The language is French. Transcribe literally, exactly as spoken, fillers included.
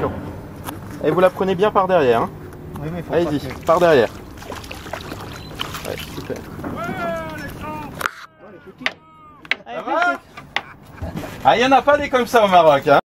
attention. Et vous la prenez bien par derrière. Hein. Oui, oui, allez-y, par derrière. Ouais, super. Ça va ? Ah, il n'y en a pas des comme ça au Maroc. Hein.